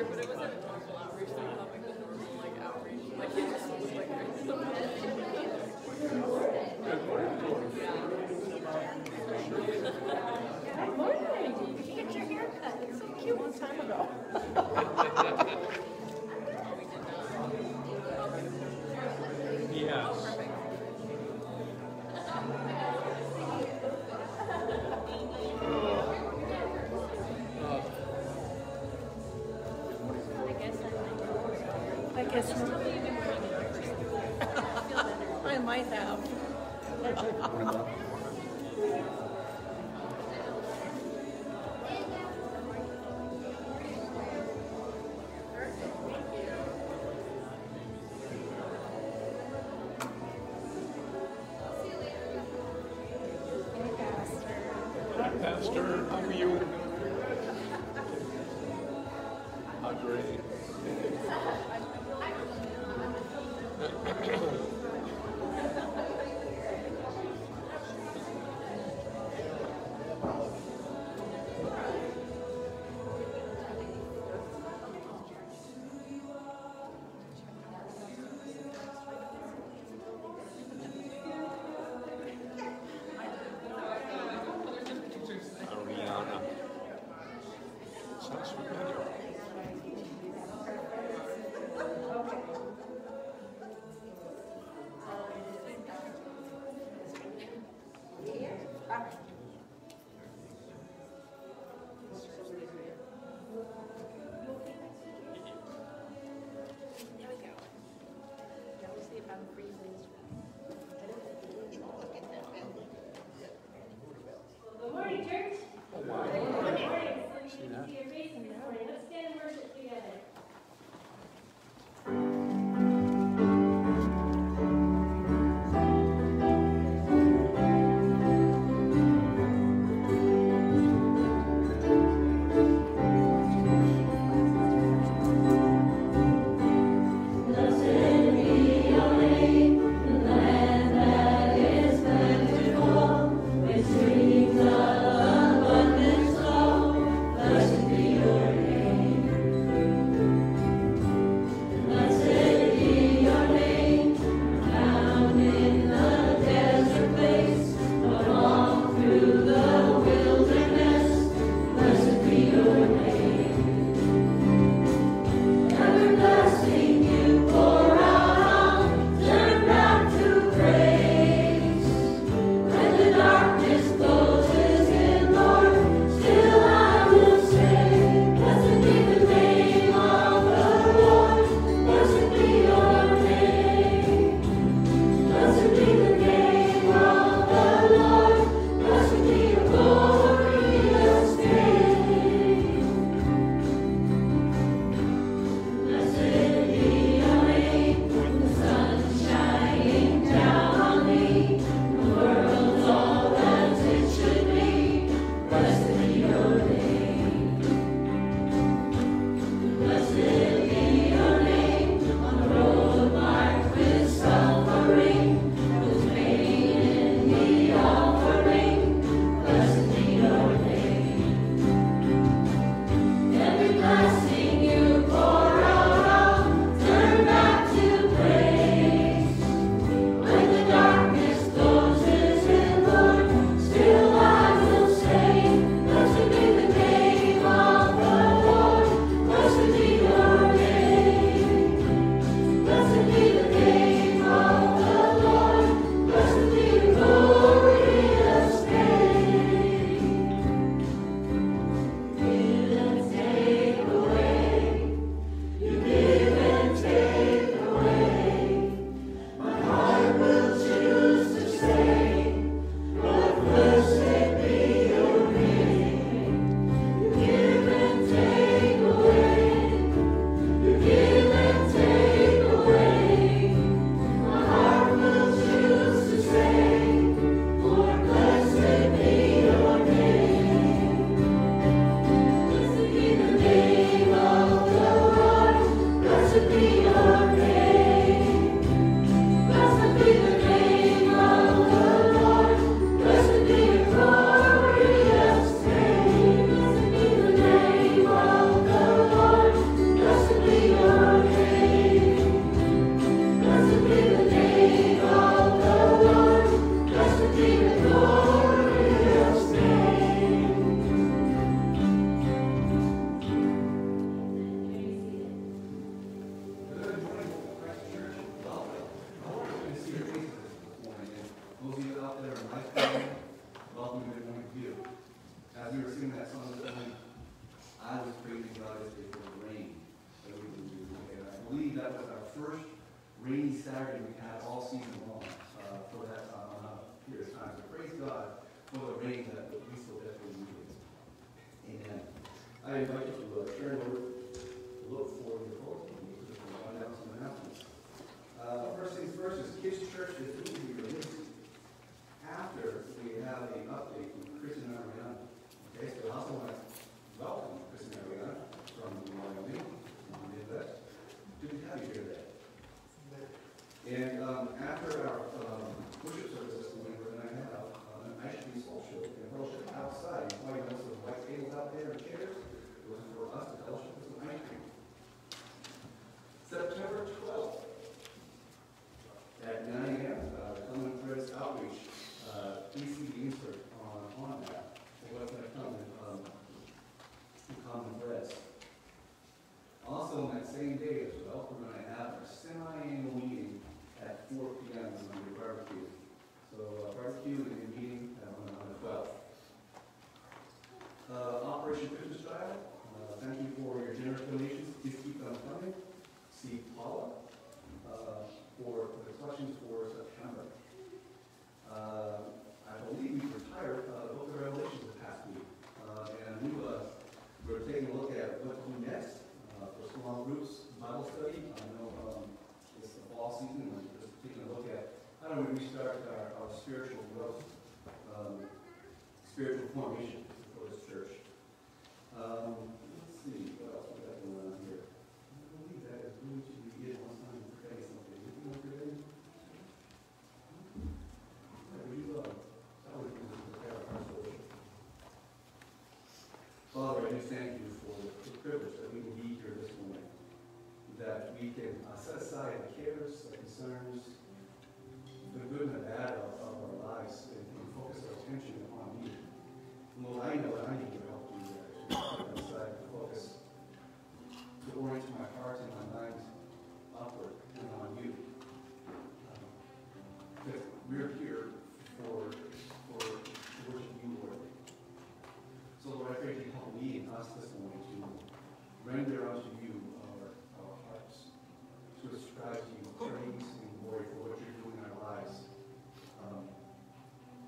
but it wasn't a total outreach thing. I thought like the normal like outreach. Like it just was like Good morning. Did you get your hair cut? It's so cute. One time ago. Yes. I guess I might have. Hi, Pastor. How are you? How great. Ariana. Sounds familiar. believe that was our first rainy Saturday we had all season long for that period of time. So praise God for the rain that we so desperately needed. Amen. I invite you to turn over, look for your bulletin. We'll find out some announcements. First things first is Kids Church is going to be released after we have an update from Chris and Ariana. Okay, so I also want to welcome Chris and Ariana from Wyoming, from the Midwest. Good to have you here today. And after our worship service this morning, we're going to have an ice cream social and fellowship outside. You probably know some white tables out there and chairs. It was for us to fellowship with some ice cream. September 12th at 9 a.m., Common Threads Outreach. Please see the insert on that. For what's going to come in Common Threads. Also, on that same day as well, we're going to have our semi-annual meeting at 4 p.m. on the barbecue. So, barbecue and a meeting on the 12th. Operation Christmas Child. Thank you for your generous donations. Please keep them coming. See Paula for the collections for September. I believe we retired the Book of Revelation this past week. And we're taking a look at what to do next for small groups, Bible study. I know it's the fall season, and we're just taking a look at how do we restart our spiritual growth, spiritual formation for this church. Let's see, what else we got going on here. I believe that is really to be it on time to say something. Did you know today? Father, I do thank you for the privilege that we can be here this morning, that we can set aside the cares, the concerns, the good and the bad of our lives, and focus our attention upon you. Lord, I know that I need your help to do that, to set aside the focus, to orient my heart and my mind upward and on you. That we're here for worship you, Lord. So, Lord, I pray that you help me and us this morning to render unto you our hearts, to ascribe to you praise and glory for what you're doing in our lives.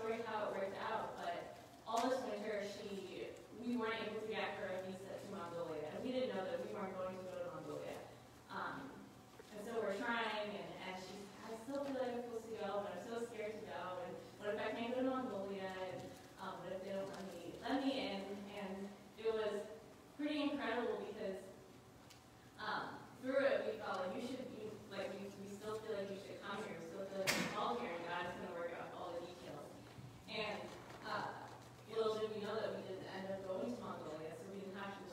story how it worked out, but all this winter we weren't able to get her a visa to Mongolia. And we didn't know that we weren't going to go to Mongolia. And so we're trying, and she's, I still feel like I'm supposed to go, but I'm so scared to go. And what if I can't go to Mongolia? And what if they don't let me in? And it was pretty incredible because through it we felt like we still feel like you should come here. We still feel like you're called here, and God is going to work out all the details. And little did we know that we didn't end up going to Mongolia, so we didn't have to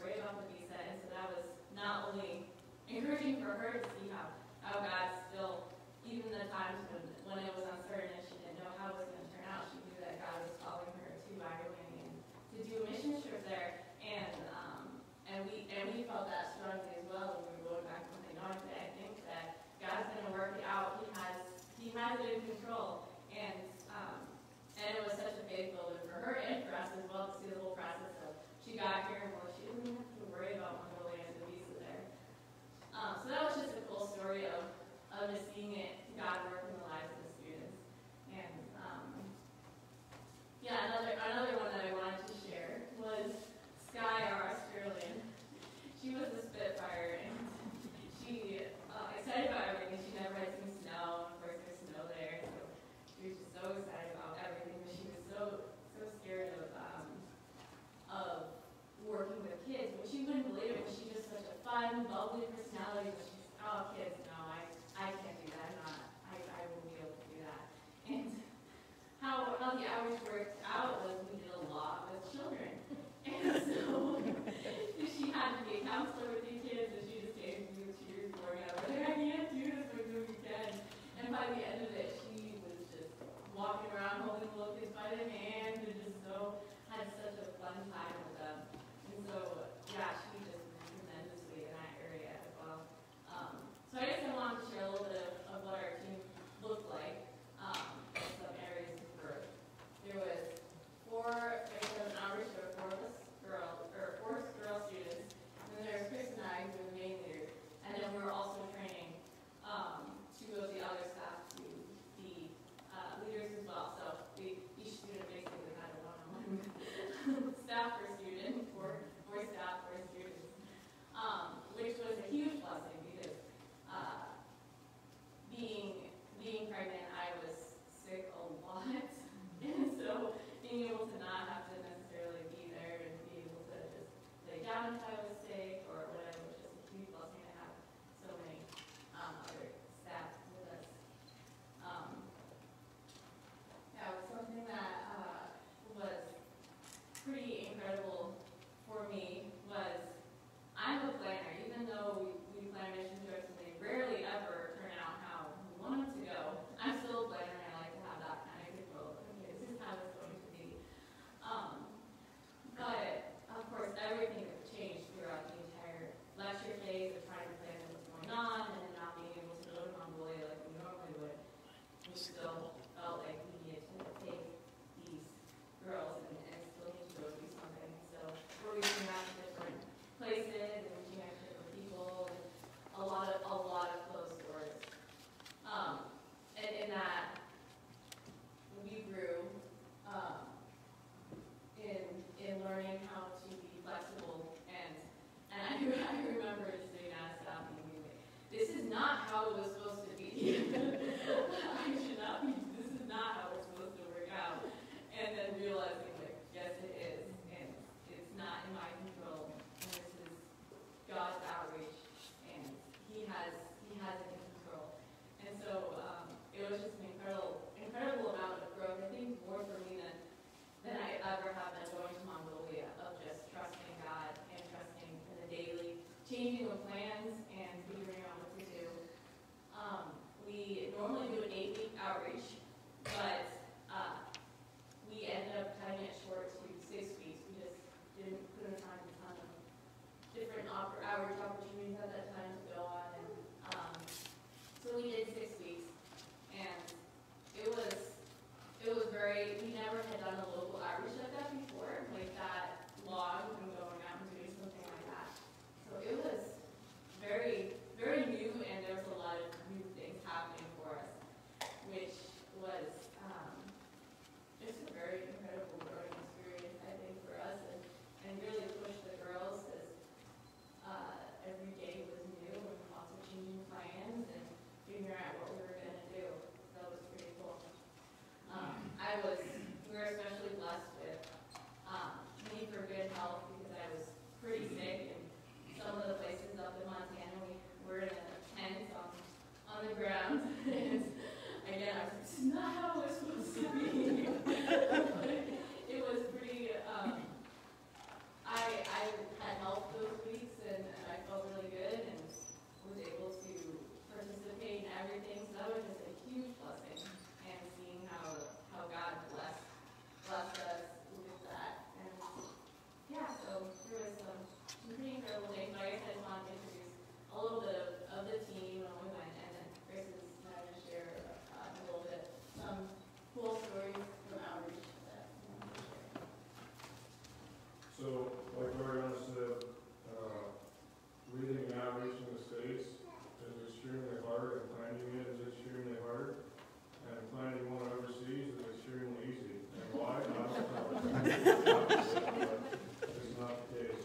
It's not the case.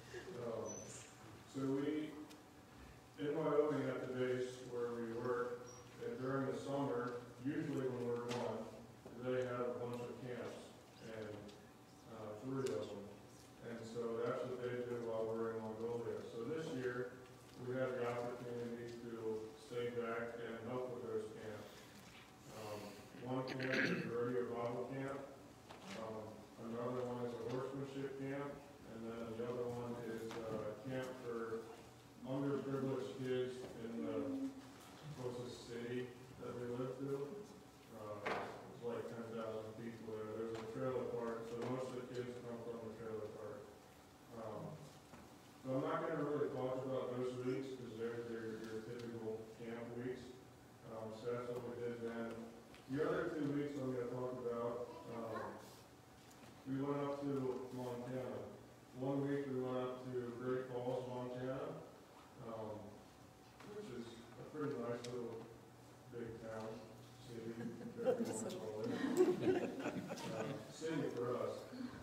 So we, in Wyoming at the base where we work, and during the summer, usually when we're gone, they have a bunch of camps, and 3 of them. And so that's what they do while we're in Mongolia. So this year, we had the opportunity to stay back and help with those camps. One camp is a rodeo Bible camp. Another one is a horsemanship camp. And then the other one is a camp for underprivileged kids in the closest city that we live to. It's like 10,000 people there. There's a trailer park, so most of the kids come from the trailer park. So I'm not going to really talk about those weeks because they're your typical camp weeks. So that's what we did then. The other 2 weeks I'm going to talk about, we went up to Montana. 1 week we went up to Great Falls, Montana, which is a pretty nice little big town, city, whatever you want to call it. City for us.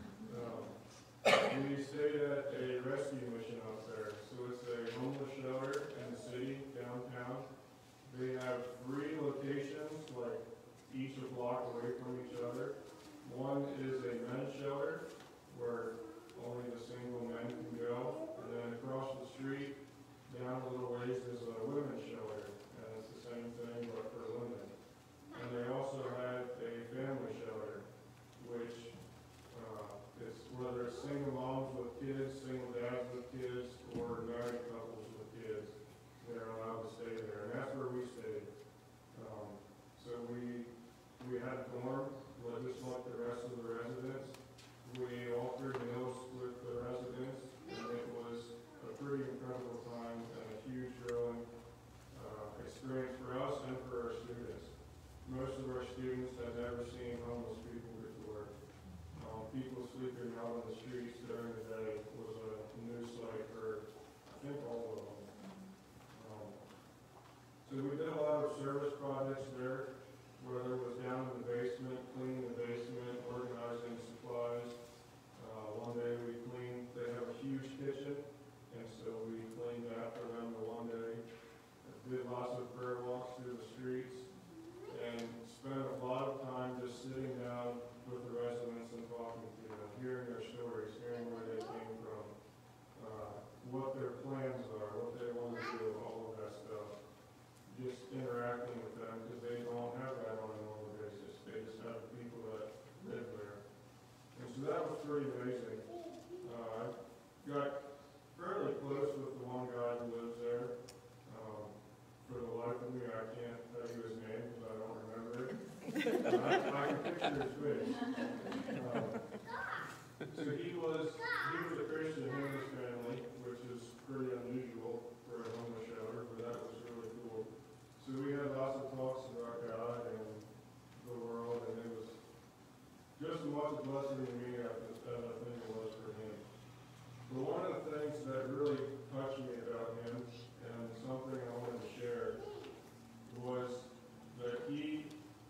We stayed at a rescue mission up there. So it's a homeless shelter in the city, downtown. They have 3 locations, like each a block away from each other. One is a men's shelter, where only the single men can go. And then across the street, down a little ways, is a women's shelter. And it's the same thing, but for women. And they also have a family shelter, which is whether it's single moms with kids, single dads with kids, or married couples with kids, they're allowed to stay there. And that's where we stayed. So we had dorms, just like the rest of the residents. We offered meals with the residents, and it was a pretty incredible time and a huge growing experience for us and for our students. Most of our students had never seen homeless people before. People sleeping out on the streets during the day was a new sight for, I think, all of them. So we did a lot of service projects there, whether it was down in the basement, cleaning the basement, organizing supplies. One day we cleaned, they have a huge kitchen, and so we cleaned that for them the one day. Did lots of prayer walks through the streets, and spent a lot of time just sitting down with the residents and talking to them, hearing their stories, hearing where they came from, what their plans are, what they want to do, all of that stuff. Just interacting with them because they don't have that on a normal basis. They just have the people that live there. And so that was pretty amazing. I got fairly close with the one guy who lives there. For the life of me, I can't tell you his name because I don't remember it. I can picture his face. So he was a Christian in his family, which is pretty unusual for a homeless shelter, but that was really cool. So we had lots of talks about God and the world, and it was just as much a blessing to me as I think it was for him. But one of the things that really touched me about him, and something I wanted to share, was that his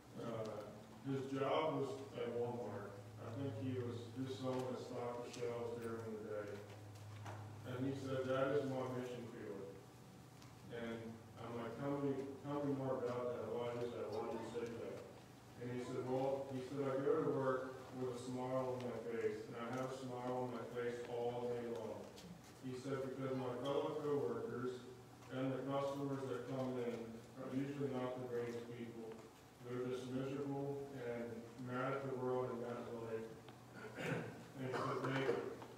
job was at Walmart. I think he was just someone that stocked the shelves during the day. And he said, that is my mission field. And I'm like, tell me more about that. Why is that? Why do you say that? And he said, I go to work with a smile on my face, and I have a smile on my face all day long. He said, because my fellow coworkers and the customers that come in are usually not the greatest people. They're just miserable and mad at the world and mad at life. And he said,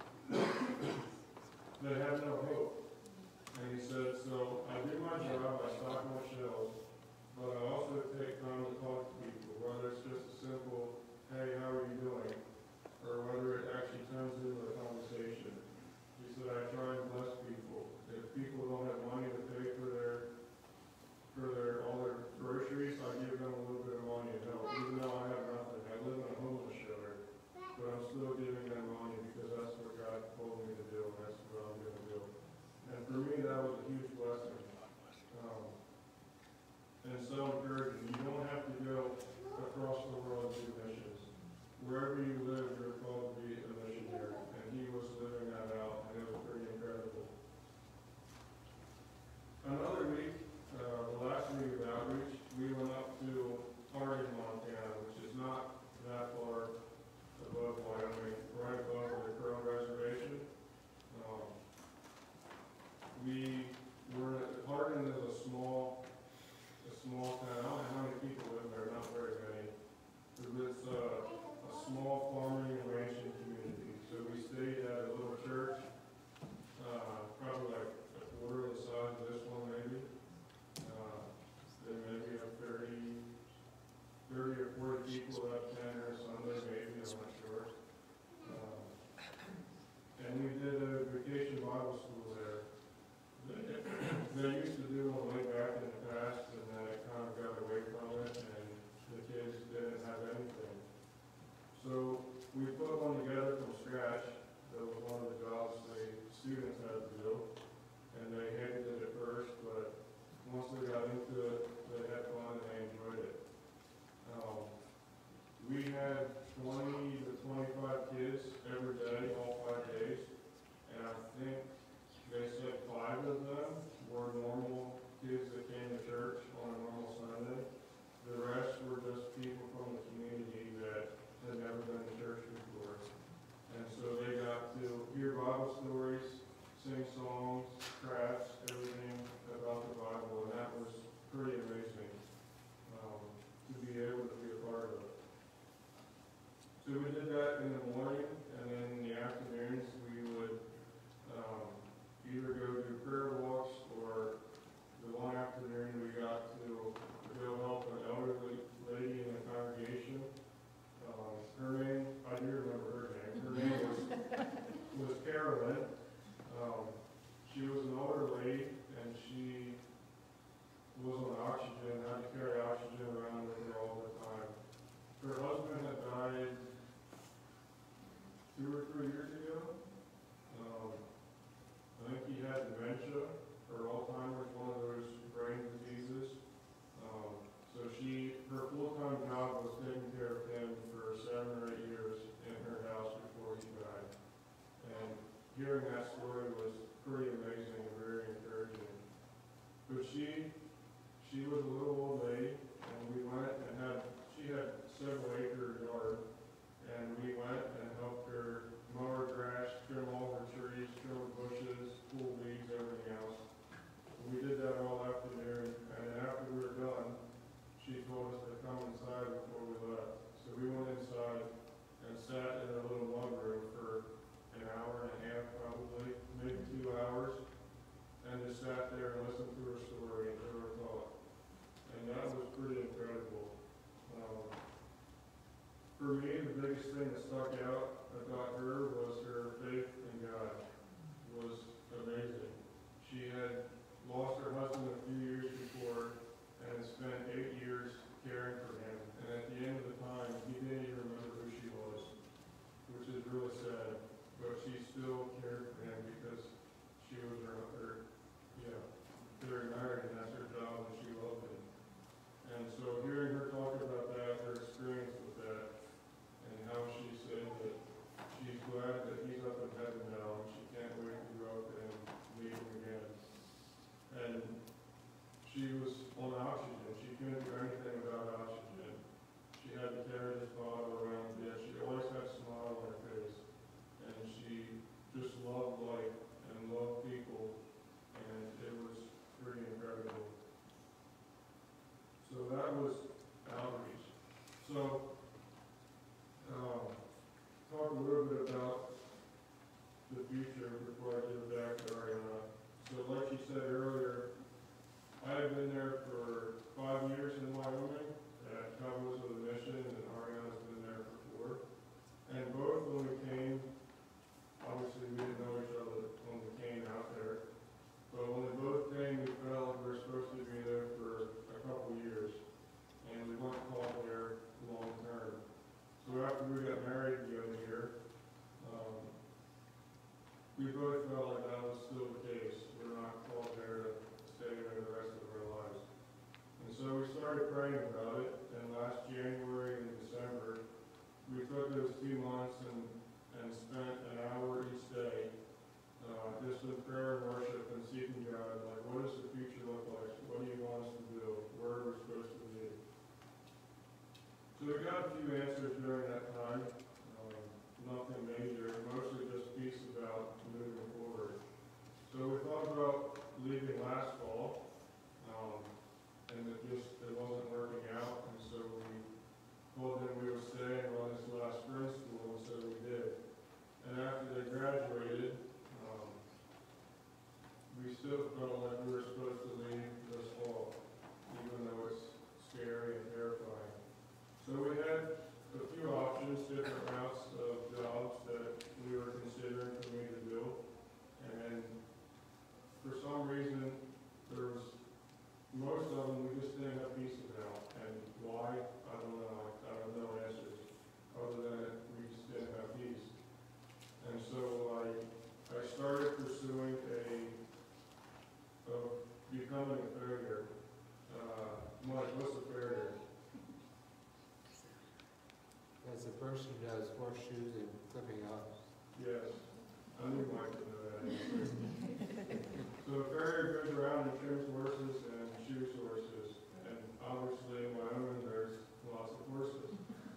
they have no hope. And he said, so I do my job, I stock my shelves, but I also take time to talk to people, whether it's just a simple, hey, how are you doing? Or whether it actually turns into a conversation. He said, I try and bless people. If people don't have money to pay for all their groceries, I give them a little bit of money to help, even though I have nothing. I live in a homeless shelter, but I'm still giving them money because that's what God told me to do, and that's what I'm going to do. And for me, that was a huge blessing. And so encouraging. You don't have to go across the world to do missions. Wherever you live, you're called to be we had 20 to 25 kids every day, all 5 days. And I think they said 5 of them were normal kids that came to church on a normal Sunday. The rest were just people from the community that had never been to church before. And so they got to hear Bible stories, sing songs, crafts, everything about the Bible, and that was pretty amazing to be able to be a part of. So we did that in the morning, and then in the afternoons we would either go do prayer walks, or the one afternoon we got to go help an elderly lady in the congregation. Her name, I do remember her name. Her name was Carolyn. She was an older lady, and she was on oxygen, had to carry oxygen around with her all the time. Her husband had died 2 or 3 years ago. I think he had dementia or Alzheimer's, one of those brain diseases. So her full-time job was taking care of him for 7 or 8 years in her house before he died. And hearing that story was pretty amazing and very encouraging. But she was a little old lady, and we went and she had several acre yard, and we went and helped her mow her grass, trim all her trees, trim her bushes, pull weeds, everything else. And we did that all afternoon, and then after we were done, she told us to come inside before we left. So we went inside and sat in a little mud room for an hour and a half, probably, maybe 2 hours, and just sat there and listened to her story and to her thought. And that was pretty incredible. For me, the biggest thing that stuck out about her was her faith in God. It was amazing. She had lost her husband a few years before and spent 8 years caring for him. And at the end of the time, he didn't even remember who she was, which is really sad. But she still cared for him because she was they're married, and that's her job, and she loved him. And so hearing her talk about that, her experience with that, and how she said that she's glad that he's up in heaven now, and she can't wait to go up and meet him again. And she was on oxygen. She couldn't do anything without oxygen. She had to carry this bottle around, yet she always had a smile on her face. And she just loved life and loved people, and it was pretty incredible. So that was outreach. So, talk a little bit about the future before I give it back to Ariana. So like you said earlier, I have been there for 5 years in Wyoming at Cowboys of the Mission, and Ariana's been there for 4. And both when we came, obviously we didn't know each other when we came out there, but when we both came, we felt like we were supposed to be there for a couple years, and we weren't called there long term. So after we got married the other year, we both felt like that was still the case. We're not called there to stay there the rest of our lives. And so we started praying about it, and last January and December, we took those 2 months and spent an hour each day just in prayer and worship and seeking God, like, what does the future look like? What do you want us to do? Where are we supposed to be? So we got a few answers during that time. Nothing major, mostly just peace about moving forward. So we thought about leaving last fall, and it wasn't working out, and so we told them we would stay and run this last spring school, and so we did. And after they graduated, we still felt like we were supposed to leave this fall, even though it's scary and terrifying. So we had a few options, different routes of jobs that we were considering for me to do. And for some reason, most of them we just didn't have peace about. And why? I don't know. I have no answers other than we just didn't have peace. And so I started pursuing becoming a farrier. Mike, what's a farrier? as the person who does horseshoes and clipping up. Yes, I knew Mike would know that answer. So a farrier goes around and trims horses and shoes horses, and obviously in Wyoming there's lots of horses.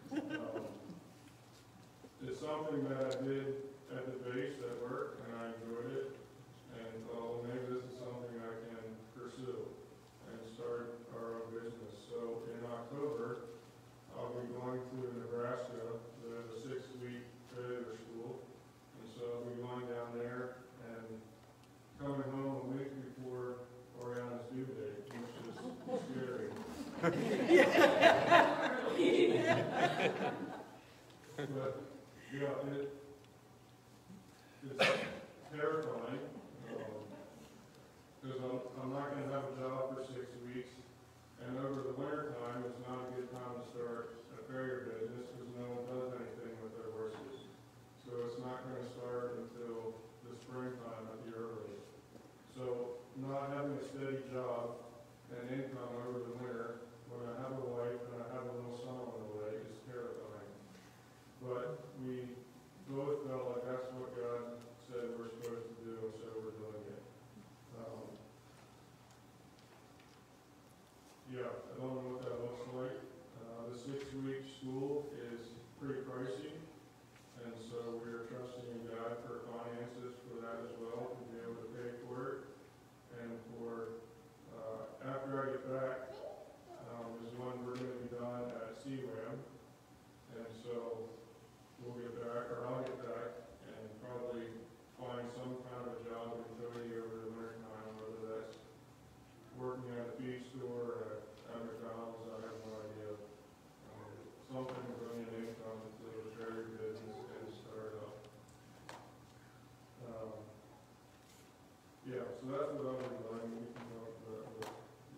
It's something that I did at the base at work, and I enjoyed it, and thought, well, maybe this is something I can pursue and start our own business. So in October, I'll be going to Nebraska. There's a 6-week farrier school, and so I'll be going down there and coming home a week before Oriana's due date, which is scary. But, yeah, it's terrifying, because I'm not going to have a job for 6 weeks, and over the winter time, it's not a good time to start a farrier business, because no one does anything with their horses. So it's not going to start until the springtime at the earliest. So not having a steady job and income over the winter, when I have a wife and I have a little son on the way, is terrifying. But we both felt like that's what God said we're supposed to do, and so we're doing it. Yeah, I don't know what that looks like. The 6-week school is pretty pricey, and so we're trusting in God for finances for that as well, to be able to pay for it. And for, after I get back, is when we're going to be done at CWAM. And so we'll get back, or I'll get back, and probably find some kind of a job in Cody over the winter time, whether that's working at a feed store or at McDonald's, I have no idea. Something to bring in income until the farrier business can start up. Yeah, so that's what I'll be doing. We can talk about that.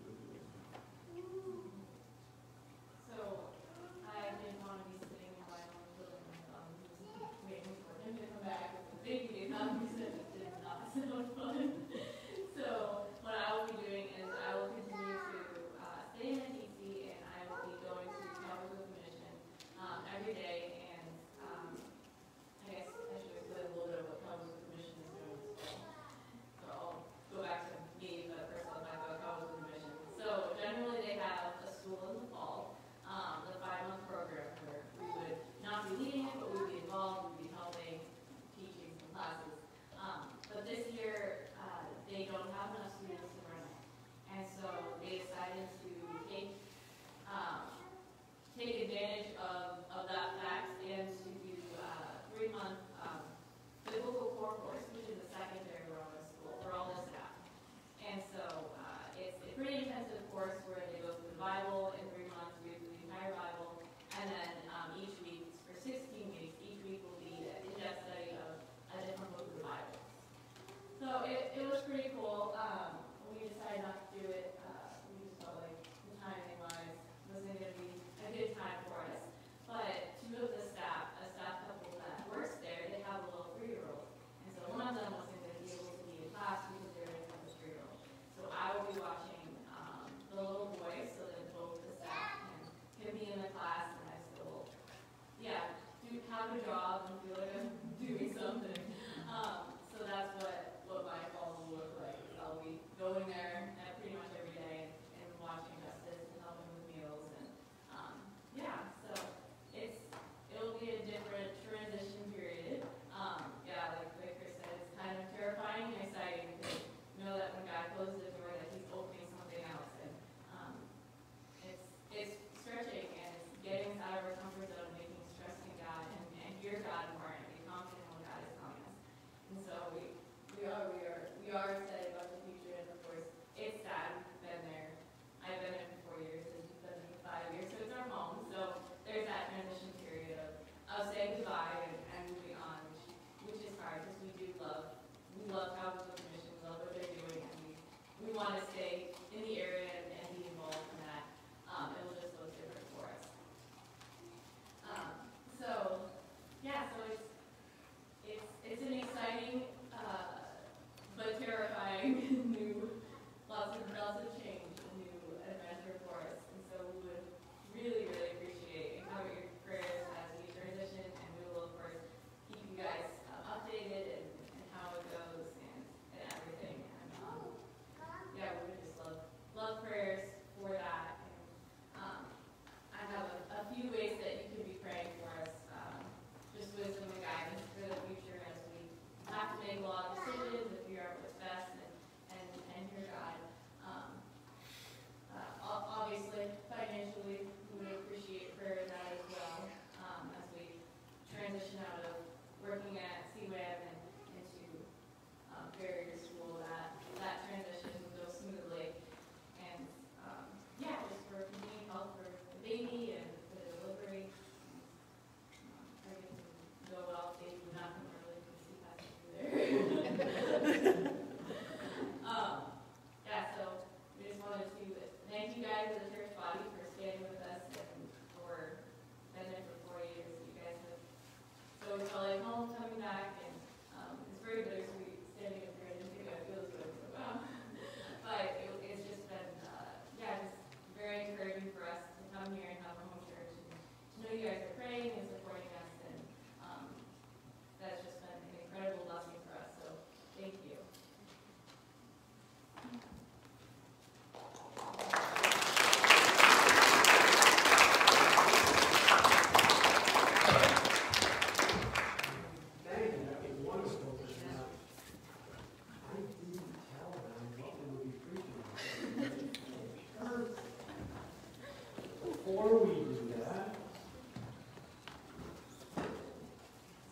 So, I didn't want to be sitting in my own building, waiting for him to come back with the baby to come, because it did not sound fun. So, what I will be doing is I will continue to stay in the DC, and I will be going to Calvary with Mission every day, and I guess I should explain a little bit of what Calvary with Mission is doing. So I'll go back to me, but first I'll talk about Calvary with Mission. So generally they have a school in the fall, the 5-month program where we would not be leading it, but we would be involved, we would be helping, teaching some classes. But this year, they don't have enough students to run it. And so they decided to take advantage of that fact and to do a 3-month biblical core course, which is a secondary wellness school for all the staff. And so it's a pretty intensive course where they go through the Bible in 3 months, read through the entire Bible, and then each week, for 16 weeks, each week will be an in-depth study of a different book of the Bible. So it was pretty cool. When we decided not to do it, we just felt like the timing-wise wasn't going to be a good time for us. But two of the staff, a staff couple that works there, they have a little 3-year-old. And so one of them wasn't going to be able to be in class because they already have a 3-year-old. So I will be watching the little boy so that both the staff can be in the class, and I still, yeah, have a job and feel like I'm doing something. So that's what my fall will look like. I'll be going there pretty much every day and watching Justice and helping with meals, and yeah, so it'll be a different transition period. Yeah, like Chris said, it's kind of terrifying and exciting to know that when God closes the door, that He's opening something else, and it's stretching, and it's getting us out of our comfort zone, making us trust in God and hear God.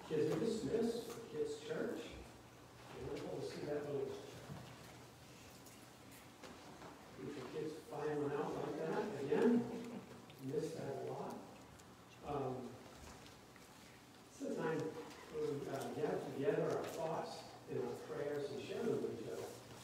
kids are dismissed, for kids' church. Wonderful to see that little group of kids filing out like that again. Miss that a lot. It's a time when we gather together our thoughts and our prayers and share them with each other.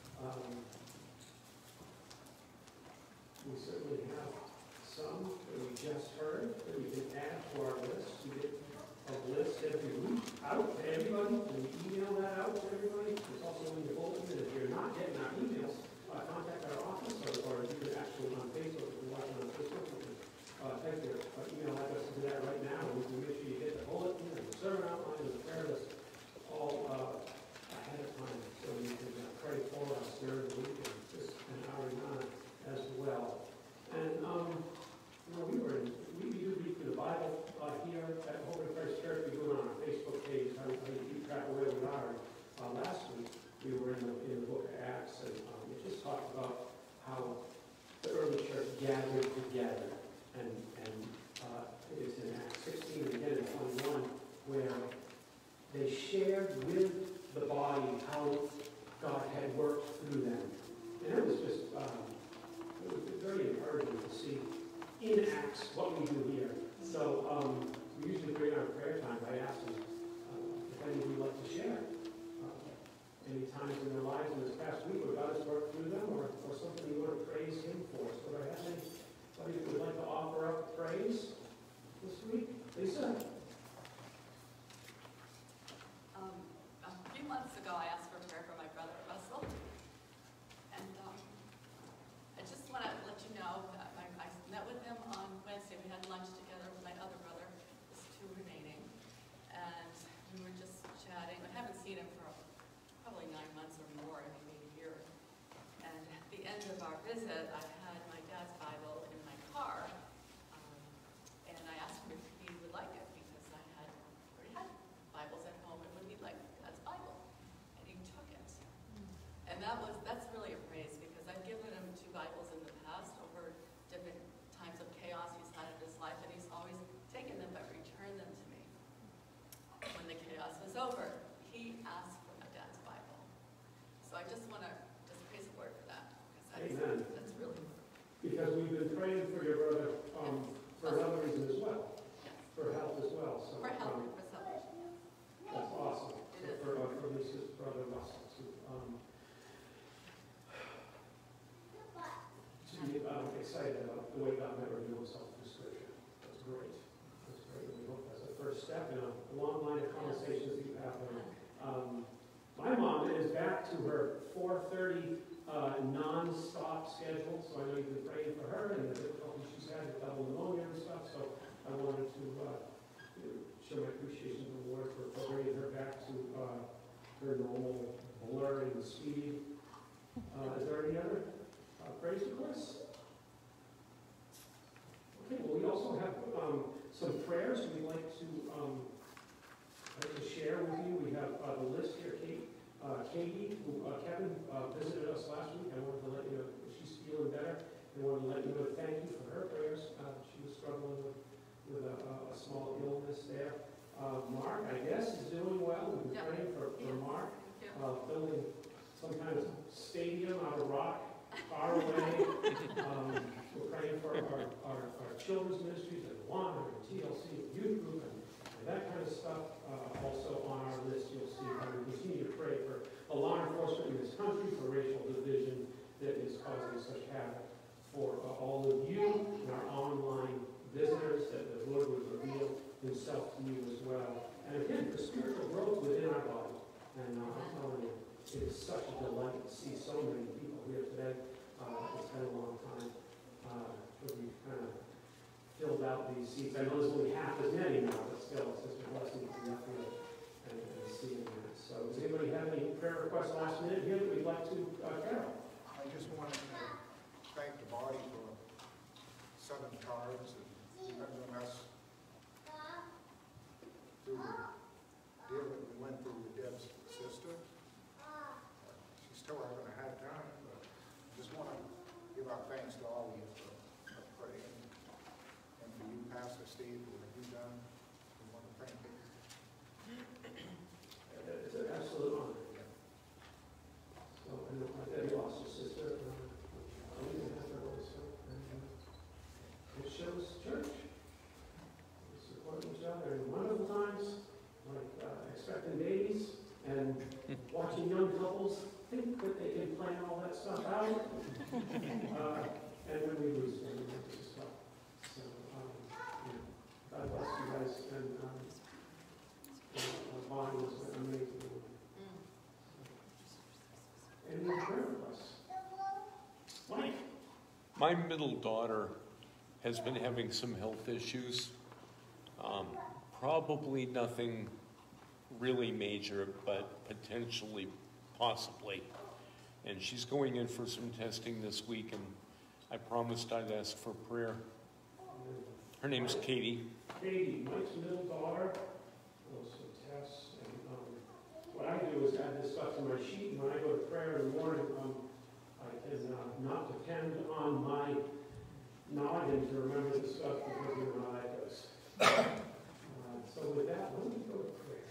We certainly have some that we just heard that we can add to our list. We get a list every week out to everybody, and we email that out to everybody. It's also in your bulletin, and if you're not getting our emails, contact our office, or you can actually on Facebook, if you're watching on Facebook, you can text your email address to that right now, and we can make sure you get the bulletin and the sermon outline and the prayer list all ahead of time, so you can pray for us during the week and just an hour and on as well. And we do read through the Bible here at Holy Christ Church. We do it on our Facebook page. How you keep track of where we are. Last week we were in the book of Acts, and we just talked about how the early church gathered together, and it's in Acts 16 and again in 21 where they shared with the body how God had worked through them, and it was just it was very encouraging to see in Acts what we do here. So we usually bring our prayer time by asking if any of you like to share any times in their lives in this past week where God has worked through them, or something you want to praise Him for. So do I have anybody who would like to offer up praise this week? Lisa? A few months ago, I asked for prayer for my brother Russell, and I just want to let you know that I met with him on Wednesday. We had lunch together with my other brother, there's two remaining, and we were just chatting. I haven't seen him for probably 9 months or more, maybe a year. And at the end of our visit, I had my dad's Bible in my car, and I asked him if he would like it because I already had Bibles at home, and would he like Dad's Bible? And he took it. And that's really a praise because I've given him 2 Bibles in the past over different times of chaos he's had in his life, and he's always taken them but returned them to me. When the chaos was over, he asked for my dad's Bible. So I just want to praise the Lord for that. Amen. That's really Because we've been praying for your brother for another reason as well, yes. for health as well. So For help and for salvation. that's awesome. It is. For Lisa's brother Russell too. To be excited about the way God might reveal Himself through Scripture. That's great. That's great. We hope that's a first step in a long line of conversations that you have. My mom is back to her 4:30 non-stop schedule, so I know you've been praying for her and the difficulties she's had with double pneumonia and stuff. So I wanted to show my appreciation to the Lord for bringing her back to her normal blurring speed. Is there any other praise requests? Okay, well, we also have some prayers we'd like to share with you. We have the list here. Katie, who Kevin visited us last week. I wanted to let you know she's feeling better. I wanted to let you know thank you for her prayers. She was struggling with a small illness there. Mark, I guess, is doing well. We've been praying for Mark, building some kind of stadium out of rock far away. We're praying for our children's ministries and Awana and TLC and youth group and that kind of stuff. Also on our list, you'll see how we continue to pray for law enforcement in this country, for racial division that is causing such havoc, for all of you and our online visitors, that the Lord would reveal Himself to you as well. And again, for spiritual growth within our body. And I'm telling you, it is such a delight to see so many people here today. It's been a long time that we've kind of filled out these seats. I know there's only half as many now, but still, it's such a blessing to be up here and seeing that. So does anybody have any prayer requests last minute here that we'd like to Carol? I just wanted to thank the body for sending cards and helping us through the deal that we went through with Deb's sister. She's still having a hard time, but I just want to give our thanks to all of you for praying. And for you, Pastor Steve, for what you've done. We want to thank you. And when we lose family members as well. So, God bless you guys, and Bonnie was an amazing woman. Any prayer requests? Mike? My middle daughter has been having some health issues. Probably nothing really major, but potentially, possibly. And she's going in for some testing this week, and I promised I'd ask for prayer. Her name's Katie. Katie, Mike's middle daughter, those tests, and what I do is add this stuff to my sheet, and when I go to prayer in the morning, I can not depend on my noggin to remember the stuff because you know how that goes. So with that, let me go to prayer.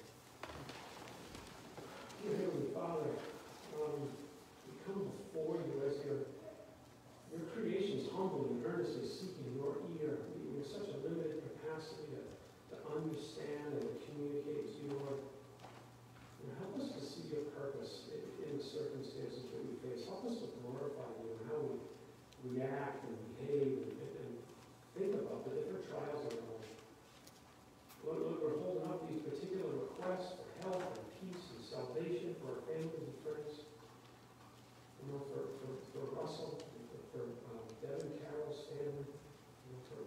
Dear Heavenly Father, we come before you as your creation is humble and earnestly seeking your ear. We have such a limited capacity to understand and to communicate to you, Lord. And help us to see your purpose in the circumstances that we face. Help us to glorify you and how we react and behave and think about the different trials of our life. Lord, we're holding up these particular requests for health and peace and salvation for our families and friends. You know, for Russell, for Devin Carroll's family, you know, for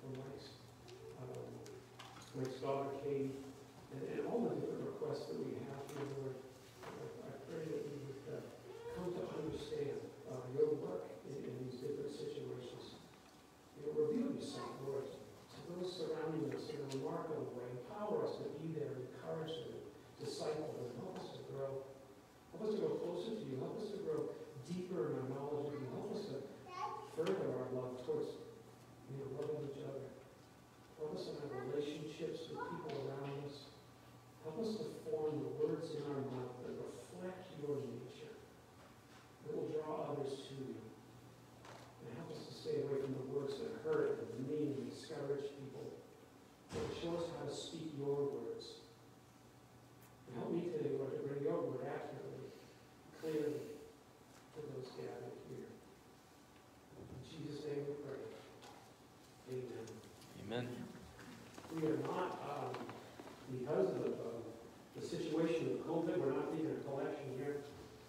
Mike's daughter, Katie, and all the different requests that we have here, Lord. I pray that we would come to understand your work in these different situations. You know, reveal yourself, Lord, to those surrounding us in a remarkable way. Empower us to be there, encourage them, disciple them, help us to grow. Help us to go closer to you. Help us to grow deeper in our knowledge of you. Help us to further our love towards loving each other. Help us in our relationships with people around us. Help us to form the words in our mouth that reflect your nature, that will draw others to you. And help us to stay away from the words that hurt and demean and discourage people. But show us how to speak your words. And help me today, Lord, to bring your word accurately, clearly to those gathered here. In Jesus' name we pray. Amen. Amen. We are not, because of the situation of COVID, we're not taking a collection here.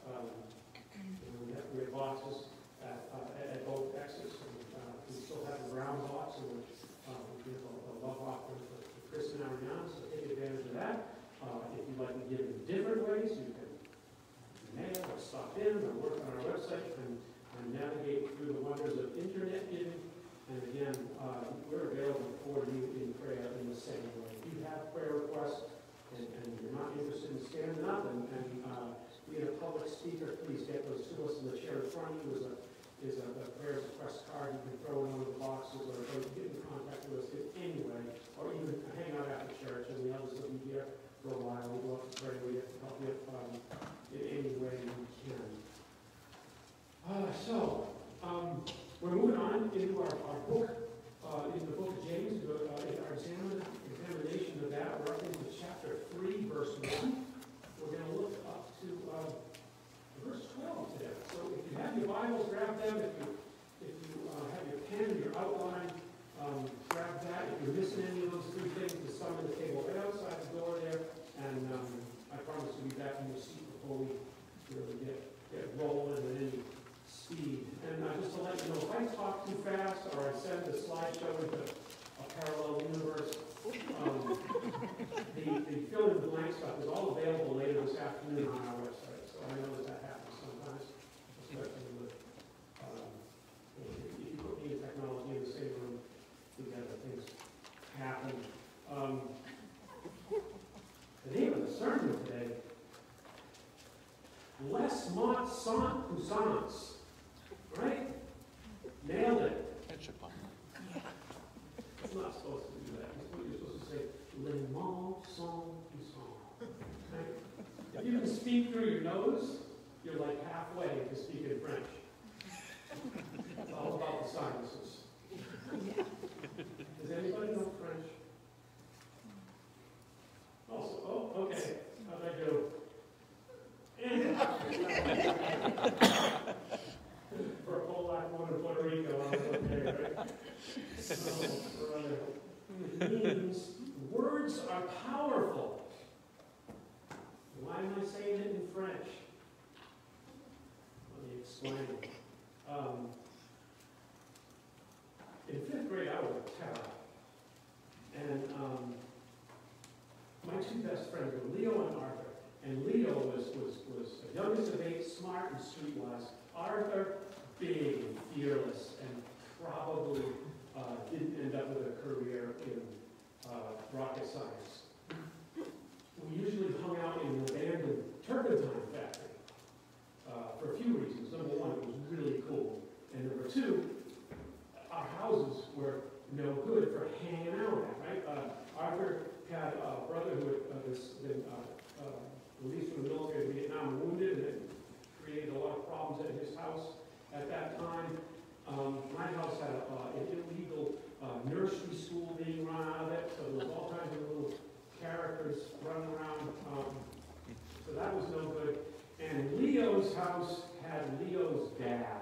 We have boxes at both exits. And, we still have the brown box in which we give a love offering for Chris and Ariana, so take advantage of that. If you'd like to give in different ways, you can mail or stop in or work on our website and navigate through the wonders of internet giving. And again, we're available for you in prayer in the same way. If you have prayer requests and you're not interested in standing up and being a public speaker, please get those to us in the chair in front of you. Is a prayer request card. You can throw in one of the boxes or get in contact with us in any way, or even hang out after church, and the others will be here for a while. We'd love to pray with you, help you in any way we can. We're moving on into our book, into the book of James, in our examination of that. We're up into chapter 3, verse 1. We're going to look up to verse 12 today. So if you have your Bibles, grab them. If you have your pen and your outline, grab that. If you're missing any of those three things, there's some on the table right outside the door there. And I promise to be back in your seat before we really get rolling and any speed. And just to let you know, if I talk too fast or I send the slideshow into a parallel universe, the fill in the blank stuff is all available later this afternoon on our website. So I know that happens sometimes, especially with if you put me and technology in the same room together, things happen. The name of the sermon today, Les Mont Saint Cousins. Right? Nailed it. Catch up on that. It's not supposed to do that. You're supposed to say, Le Mont Saint Cousins. Right? If you can speak through your nose, you're like halfway to speaking French. It's all about the sinuses. Does anybody know French? Also, oh, okay. How'd I do? For a whole lot my two best friends were Leo and Arthur. And Leo was the youngest of 8, smart and streetwise. Arthur, big and fearless, and probably didn't end up with a career in rocket science. We usually hung out in an abandoned turpentine factory for a few reasons. Number one, it was really cool. And number two, our houses were no good for hanging out at, right? Arthur had a brother who had been released from the military in Vietnam, wounded, and it created a lot of problems at his house at that time. My house had an illegal nursery school being run out of it, so there was all kinds of little characters running around. So that was no good. And Leo's house had Leo's dad.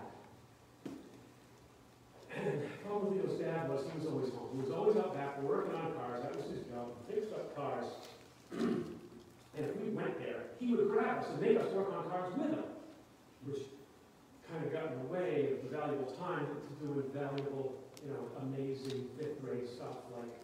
And the problem with Leo's dad was he was always home. He was always out back working on cars. That was his job. He fixed up cars. And if we went there, he would grab us and make us work on cars with him, which kind of got in the way of the valuable time to do with valuable, amazing 5th grade stuff like,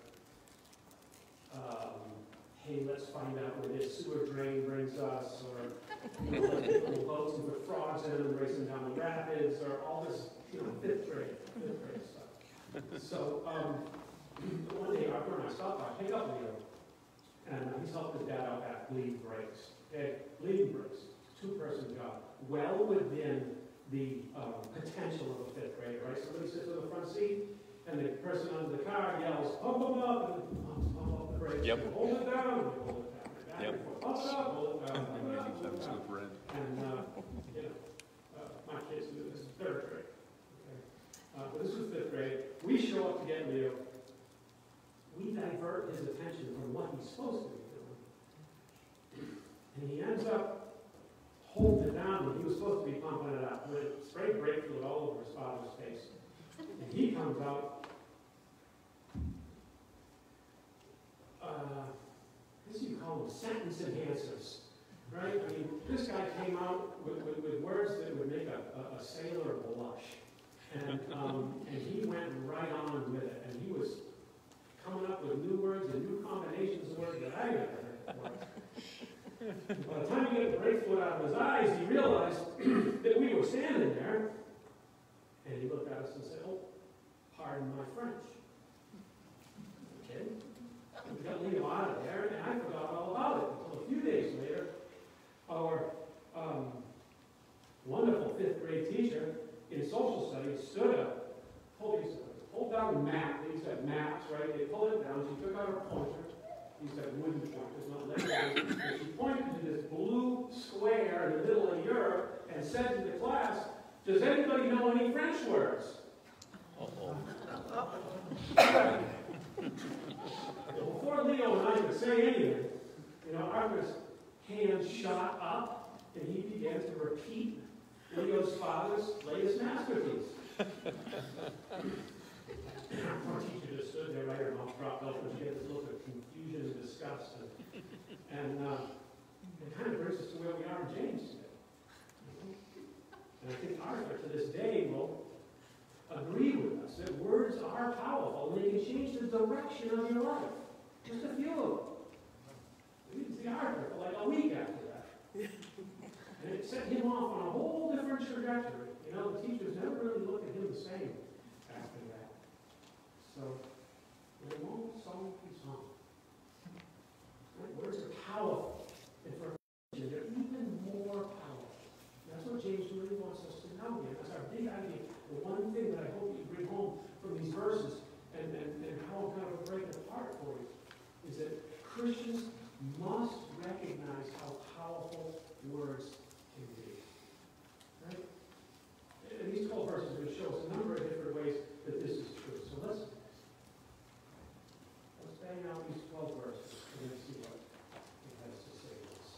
hey, let's find out where this sewer drain brings us, or little boats and put frogs in them, racing down the rapids, or all this, 5th grade stuff. So one day, Arthur and I stopped by, pick up Leo, and he's helped his dad out at bleeding brakes. Okay, bleeding brakes, 2-person job, well within the potential of a 5th grader, right? Somebody sits in the front seat, and the person under the car yells, pump them up, and pump up the brakes. Yep. Hold it down, and hold it down. Back Yep. and forth. Pump it up, hold it down. Pump it up, hold it down. Super red. And, my kids do this in 3rd grade. Okay? But this was 5th grade. We show up to get Leo. We divert his attention from what he's supposed to be doing. And he ends up holding it down when he was supposed to be pumping it up, with spray brake fluid all over his father's face. And he comes out, I guess you call them sentence enhancers, right? I mean, this guy came out with words that would make a sailor blush. And he went right on with it. And he was coming up with new words and new combinations of words that I never heard before. By the time he got the brake fluid out of his eyes, he realized that we were standing there. And he looked at us and said, oh, pardon my French. Okay? We got Leo out of there, and I forgot all about it until a few days later. Our wonderful 5th grade teacher in social studies stood up, pulled down a map. These got maps, right? They pulled it down. She took out her pointer. These got wooden pointers, not letters. And she pointed to this blue square in the middle of Europe and said to the class, does anybody know any French words? Before Leo and I could say anything, Arthur's hand shot up and he began to repeat Leo's father's latest masterpiece. Our teacher just stood there, right, her mouth dropped open, she had this look of confusion and disgust. And it kind of brings us to where we are in James today. And I think Arthur, to this day, will agree with us that words are powerful and they can change the direction of your life. Just a few of them. We didn't see Arthur for like a week after that. And it set him off on a whole different trajectory. The teachers never really looked at him the same after that. So, they won't song his song. Right? Words are powerful. And for a Christian, they're even more powerful. That's what James really wants us to know here. That's our big idea. The one thing that I hope you bring home from these verses and how I'm kind of break it apart for you is that Christians must recognize how powerful words can be. Right? And these 12 verses are going to show us a number of different ways that this is true. So let's bang out these 12 verses and let's see what it has to say to us.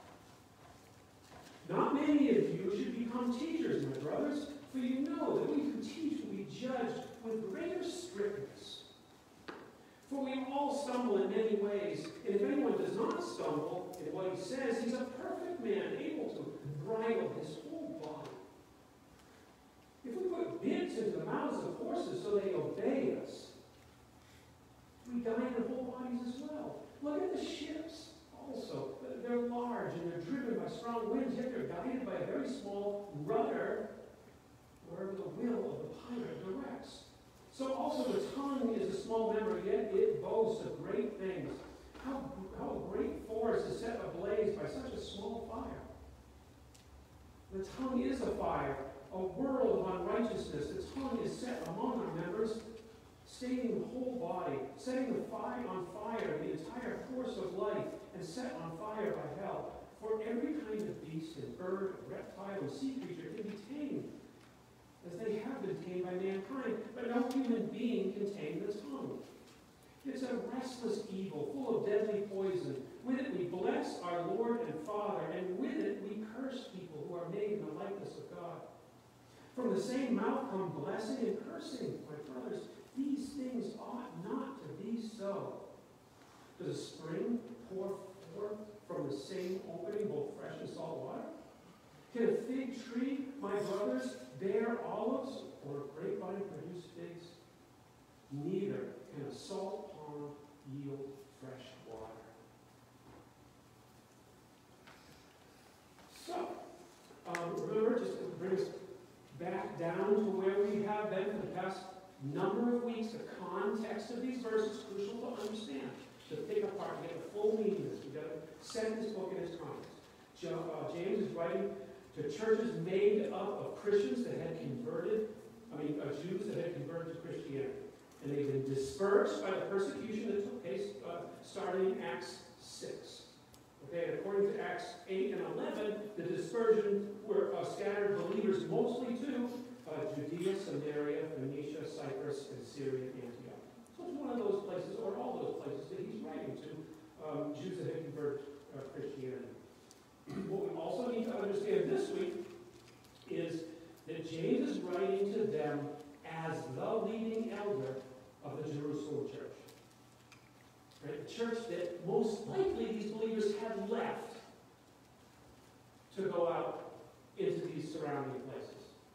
Not many of you should become teachers, my brothers, for you know that we who teach will be judged with greater strictness. For we all stumble in many ways, and if anyone does not stumble in what he says, he's a perfect man, able to bridle his whole body. If we put bits into the mouths of horses so they obey us, we die in their whole bodies as well. Look at the the ships also. They're large and they're driven by strong winds, yet they're guided by a very small rudder wherever the will of the pilot directs. So also the tongue is a small member, yet it boasts of great things. How a great forest is set ablaze by such a small fire. The tongue is a fire, a world of unrighteousness. The tongue is set among our members, staining the whole body, setting the fire on fire, the entire course of life, and set on fire by hell. For every kind of beast and bird, reptile, and sea creature can be tamed, as they have been tamed by mankind, but no human being can tame the tongue. It's a restless evil, full of deadly poison. With it we bless our Lord and Father, and with it we curse people who are made in the likeness of God. From the same mouth come blessing and cursing, my brothers. These things ought not to be so. Does a spring pour forth from the same opening both fresh and salt water? Can a fig tree, my brothers, bear olives, or a grapevine produce figs? Neither can a salt pond yield fresh water. So, remember, just to bring us back down to where we have been for the past number of weeks, the context of these verses is crucial to understand, to pick apart, to get the full meaning of this. We've got to set this book in its context. James is writing to churches made up of Christians that had converted, Jews that had converted to Christianity. And they've been dispersed by the persecution that took place starting in Acts 6. Okay, and according to Acts 8 and 11, the dispersion were scattered believers mostly to Judea, Samaria, Phoenicia, Cyprus, and Syria, and Antioch. So it's one of those places, or all those places, that he's writing to Jews that had converted Christianity. What we also need to understand this week is that James is writing to them as the leading elder of the Jerusalem church. Right? The church that most likely these believers had left to go out into these surrounding places.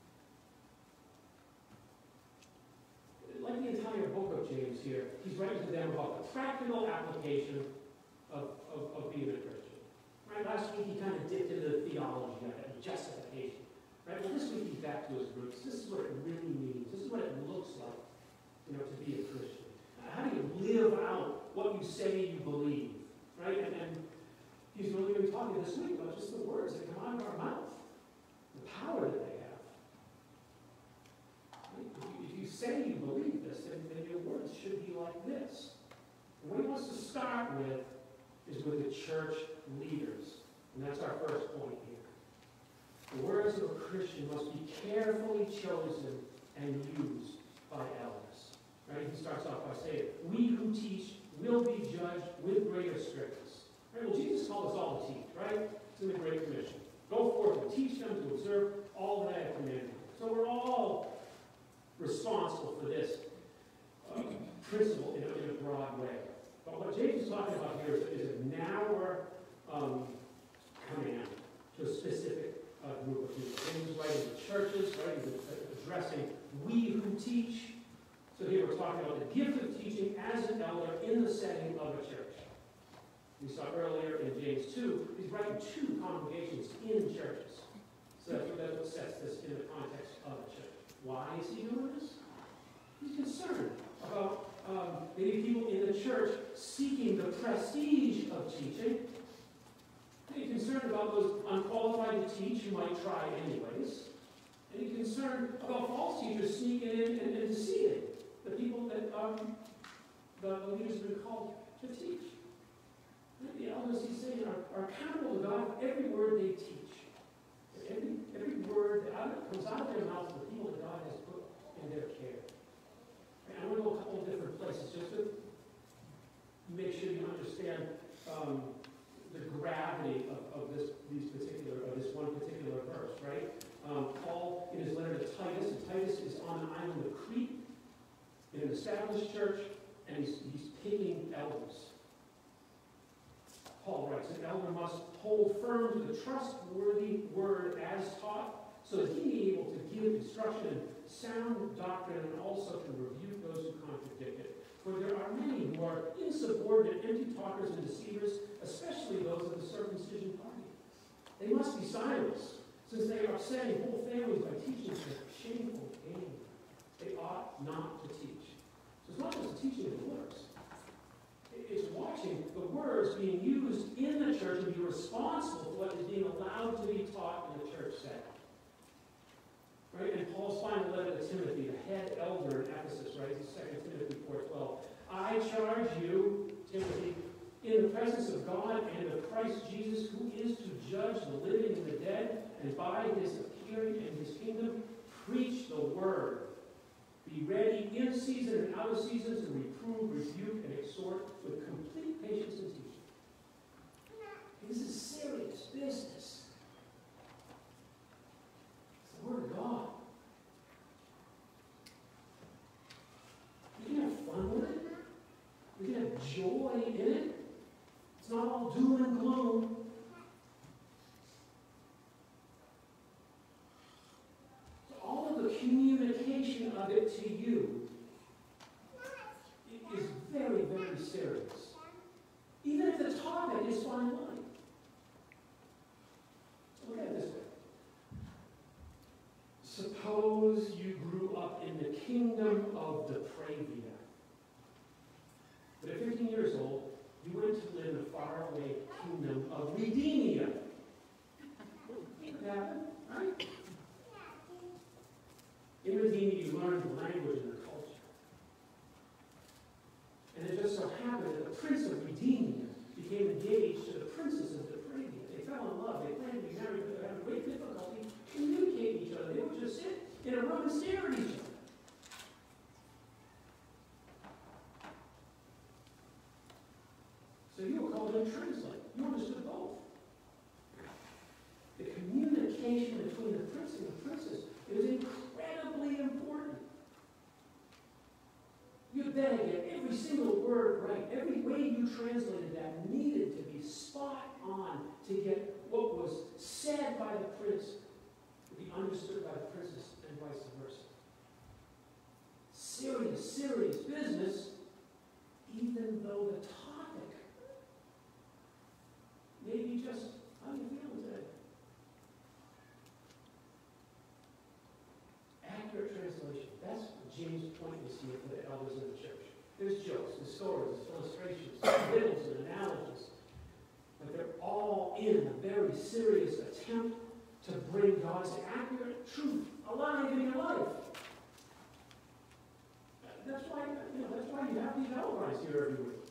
Like the entire book of James here, he's writing to them about the practical application of being a Christian. Right? Last week he kind of dipped into the theology of it, justification. Right? Well, this week he's back to his roots. This is what it really means. This is what it looks like, to be a Christian. How do you live out what you say you believe? Right? And he's really going to be talking this week about just the words that come out of our mouth, the power that they have. Right? If you say you believe this, then your words should be like this. And what he wants to start with is with the church leaders. And that's our first point here. The words of a Christian must be carefully chosen and used by elders. Right? He starts off by saying, we who teach will be judged with greater strictness. Right? Well, Jesus called us all to teach, right? It's in the Great Commission. Go forth and teach them to observe all that I have commanded you. So we're all responsible for this principle in a broad way. But what James is talking about here is a narrower command to a specific group of people. James is writing to churches, right? He's addressing we who teach. So here we're talking about the gift of teaching as an elder in the setting of a church. We saw earlier in James 2, he's writing to congregations in churches. So that's what sets this in the context of a church. Why is he doing this? He's concerned about maybe people in the church seeking the prestige of teaching. He's concerned about those unqualified to teach who might try anyways. And he's concerned about false teachers sneaking in and deceiving the people that the leaders have been called to teach. And the elders, he's saying, are accountable to God for every word they teach. Every word that comes out of their mouth to the people that God has put in their care. And I want to go a couple of different places just to make sure you understand the gravity of this one particular verse, right? Paul, in his letter to Titus, and Titus is on the island of Crete, in an established church, and he's picking elders. Paul writes, an elder must hold firm to the trustworthy word as taught, so that he be able to give instruction in sound doctrine and also to rebuke those who contradict it. For there are many who are insubordinate, empty talkers and deceivers, since they are upsetting whole families by teaching such shameful game. They ought not to teach. So it's not just teaching the words. It's watching the words being used in the church and be responsible for what is being allowed to be taught in the church setting. Right? And Paul's final letter to Timothy, the head elder in Ephesus, right? It's 2 Timothy 4:12. I charge you, Timothy, in the presence of God and of Christ Jesus, who is to judge the living and the dead, and by his appearing in his kingdom, preach the word. Be ready in season and out of season to reprove, rebuke, and exhort with complete patience and teaching. This is serious business. It's the word of God. We can have fun with it. We can have joy in it. It's not all doom and gloom. All of the communication of it to you is very, very serious. Even if the topic is fine line. Look at it this way. Suppose you grew up in the kingdom of Depravia. But at 15 years old, you went to live in the faraway kingdom of Redemia. What happened? Right? In Redemia, you learned the language and the culture. And it just so happened that the prince of Redemia became engaged to the princess of Depravia. They fell in love. They planned to be married, but they had great difficulty communicating with each other. They would just sit in a room and stare at each other. So you were called in translate. You understood both. The communication between the prince and the princess is incredibly important. You better get every single word right. Every way you translated that needed to be spot on to get what was said by the prince to be understood by the princess and vice versa. Serious, serious business, even though the topic may be just how you feeling today. Accurate translation. That's what James' point is here for the elders in the church. There's jokes, there's stories, there's illustrations, there's riddles and analogies. But they're all in a very serious attempt to bring God's accurate truth alive in your life. That's why you have these outlines here every week.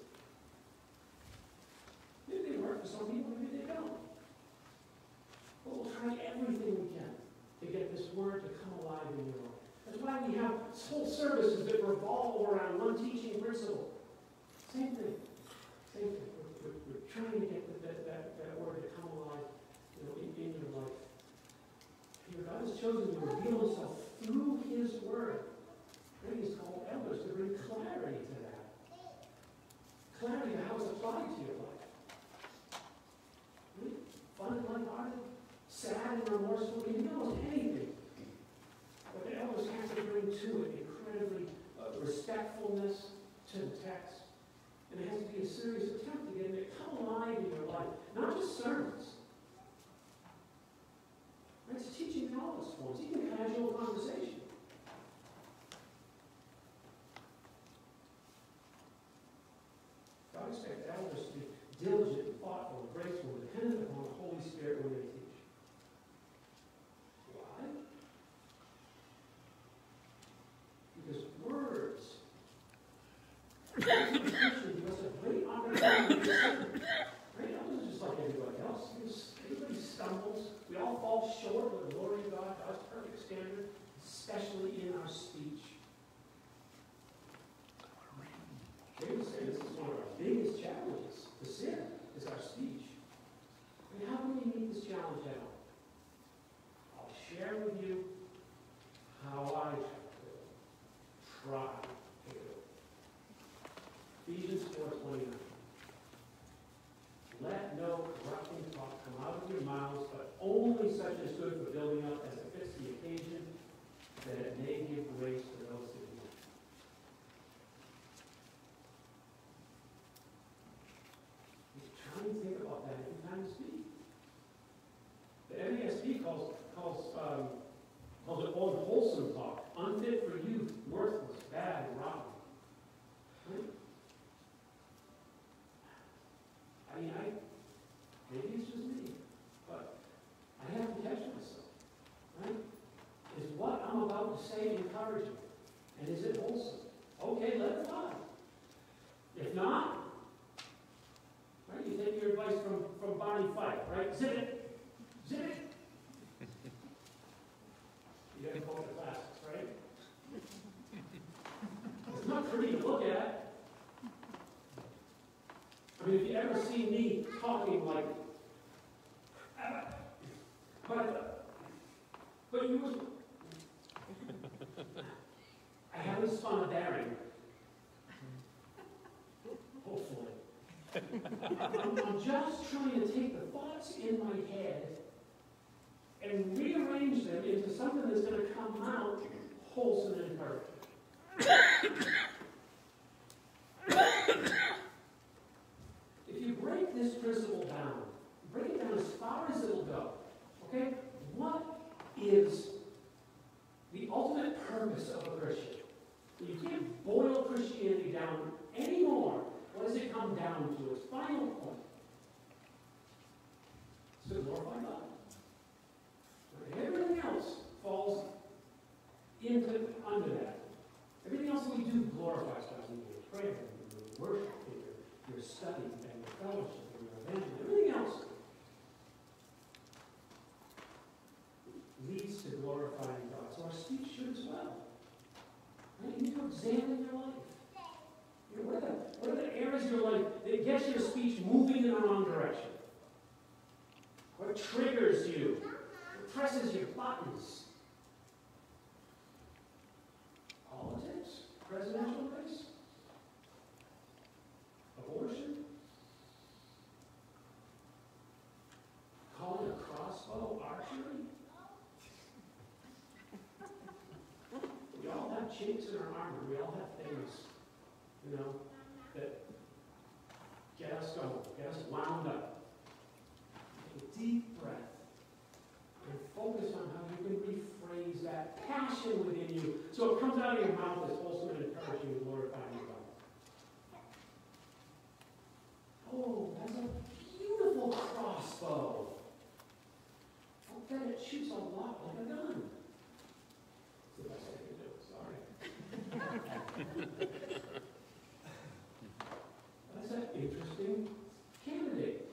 Maybe they work for some people, maybe they don't. But we'll try everything we can to get this word to come alive in your life. That's why we have whole services that revolve around one teaching principle. Same thing. Same thing. We're trying to get that word to come alive, in your life. God has chosen to reveal himself through his word. And he's called elders to bring clarity to that. Clarity to how it's applied to your life. Really? Fun and lighthearted? Sad and remorseful? It can be almost anything. But the elders have to bring to it incredibly respectfulness to the text. And it has to be a serious attempt to get it to come alive in your life. Not just sermons. It's teaching in all its forms, even casual conversation. God expects elders to be diligent, thoughtful, graceful, dependent upon the Holy Spirit when they teach. Why? Because words give us a great opportunity to sin. Right? Elders are just like everybody else. Everybody stumbles. We all fall short of the glory of God, God's perfect standard, especially in our speech. James said this is one of our biggest challenges. The sin is our speech. And how can we meet this challenge head on? I'll share with you how I try to do it. Ephesians 4:29. Let no corrupting talk come out of your mouths, but only such as good for building up as it fits the occasion, that it may give grace to those who hear. Try and think about that every time you speak. The NASB calls calls it unwholesome talk, unfit for youth, worthless, bad, and rotten. Right? I mean, maybe it's just me, but I have to catch myself, right? Is what I'm about to say encouraging? And is it wholesome? Okay, let it fly. If not, right, you take your advice from Barney Fife, right? Zip it. Zip it. You have to go to classes, right? It's not pretty to look at. I mean, if you ever see me talking like, but you was, I haven't spun a bearing. Hopefully. I'm just trying to take the thoughts in my head and rearrange them into something that's going to come out wholesome and encouraging. If you break this principle down, break it down as far as it'll go, okay? What is the ultimate purpose of a Christian? You can't boil Christianity down anymore. What does it come down to? Its final point. It's to glorify God. Everything else falls under that. Everything else that we do glorifies God in your prayer, in your worship, in your study, and your fellowship, and your evangelism. Everything else leads to glorifying God. So our speech should as well. Right? You need to examine your life. You know, what are the areas of your life that gets your speech moving in the wrong direction? What triggers you? What presses your buttons? Politics? Presidential race? Abortion? Calling a crossbow archery? We all have chinks in our armor. We all have things, you know, that get us going, get us wound up. Take a deep breath and focus on how you can rephrase that passion within you so it comes out of your mouth as wholesome and encouraging and glorifying God. Oh, that's a beautiful crossbow. I bet it shoots a lot like a gun. That's the best I can do, sorry. That's an interesting candidate.